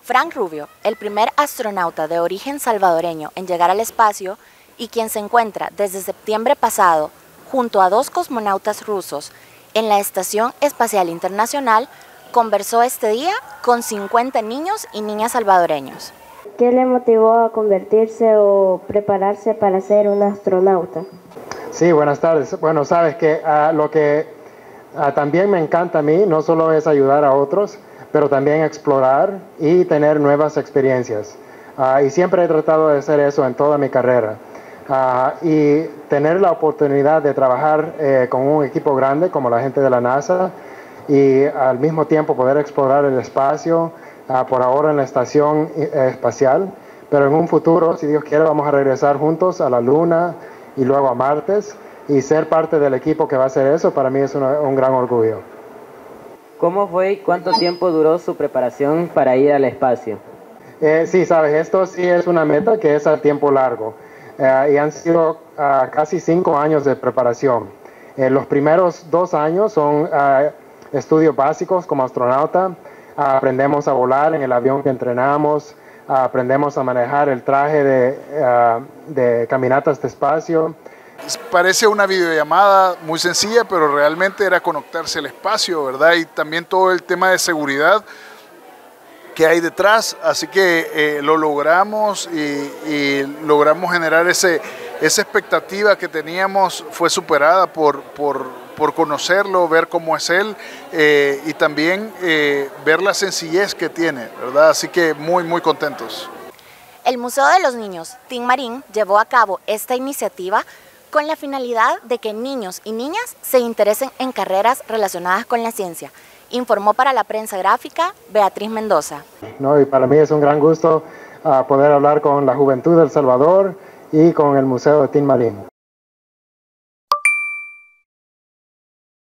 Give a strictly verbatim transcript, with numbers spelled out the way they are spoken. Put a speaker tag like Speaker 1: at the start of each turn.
Speaker 1: Frank Rubio, el primer astronauta de origen salvadoreño en llegar al espacio y quien se encuentra desde septiembre pasado junto a dos cosmonautas rusos en la Estación Espacial Internacional, conversó este día con cincuenta niños y niñas salvadoreños.
Speaker 2: ¿Qué le motivó a convertirse o prepararse para ser un astronauta?
Speaker 3: Sí, buenas tardes. Bueno, sabes que uh, lo que uh, también me encanta a mí no solo es ayudar a otros, pero también explorar y tener nuevas experiencias. Uh, y siempre he tratado de hacer eso en toda mi carrera. Uh, y tener la oportunidad de trabajar eh, con un equipo grande como la gente de la NASA y al mismo tiempo poder explorar el espacio, uh, por ahora en la estación eh, espacial, pero en un futuro, si Dios quiere, vamos a regresar juntos a la Luna y luego a Martes, y ser parte del equipo que va a hacer eso, para mí es una, un gran orgullo.
Speaker 4: ¿Cómo fue y cuánto tiempo duró su preparación para ir al espacio?
Speaker 3: Eh, sí, sabes, esto sí es una meta que es a tiempo largo, eh, y han sido uh, casi cinco años de preparación. Eh, los primeros dos años son uh, estudios básicos como astronauta, uh, aprendemos a volar en el avión que entrenamos, uh, aprendemos a manejar el traje de, uh, de caminatas de espacio.
Speaker 5: Parece una videollamada muy sencilla, pero realmente era conectarse al espacio, ¿verdad? Y también todo el tema de seguridad que hay detrás, así que eh, lo logramos y, y logramos generar ese, esa expectativa que teníamos, fue superada por, por, por conocerlo, ver cómo es él eh, y también eh, ver la sencillez que tiene, ¿verdad? Así que muy, muy contentos.
Speaker 1: El Museo de los Niños Tin Marín llevó a cabo esta iniciativa con la finalidad de que niños y niñas se interesen en carreras relacionadas con la ciencia, informó para la prensa gráfica Beatriz Mendoza.
Speaker 3: No, y para mí es un gran gusto uh, poder hablar con la juventud de El Salvador y con el Museo de Tin Marín.